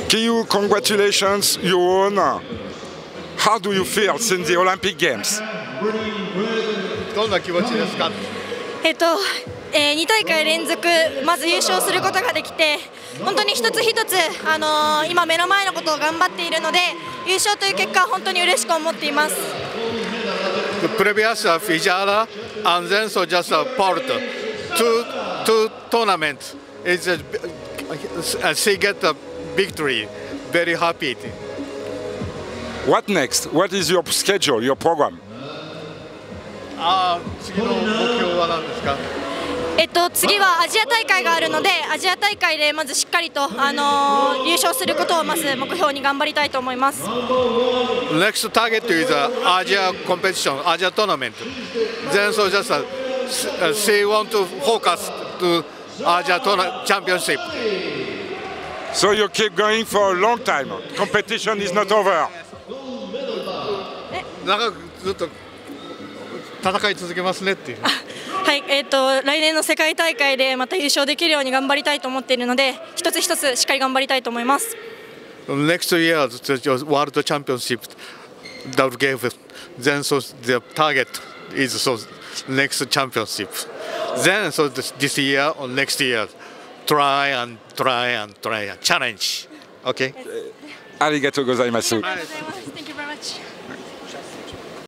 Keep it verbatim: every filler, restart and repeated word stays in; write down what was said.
Kiyu, congratulations, you won. How do you feel since the Olympic Games? どんな気持ちですか？ えっと、えー、に大会連続まず優勝することができて、本当に一つ一つ、あのー、今目の前のことを頑張っているので、優勝という結果は本当に嬉しく思っています。 Previous Fijara and then so just a port two two tournaments. It's a, she get a victory. Very happy. What next? What is your schedule, your program? ああ、次の目標は何ですか？ えっと、次はアジア大会があるので、アジア大会でまずしっかりと、あのー、優勝することをまず目標に頑張りたいと思います。 Next target is Asia competition, Asia tournament. Then so just uh, she want to focus to Asia championship. So you keep going for a long time. Competition is not over. 長くずっと戦い続けますねっていう。 はい、えーと、来年の世界大会でまた優勝できるように頑張りたいと思っているので、一つ一つしっかり頑張りたいと思います。 Next year, the World Championship that gave then so the target is so next championship. Then so this year or next year, try and try and try and challenge. Okay. ありがとうございます。 ありがとうございます。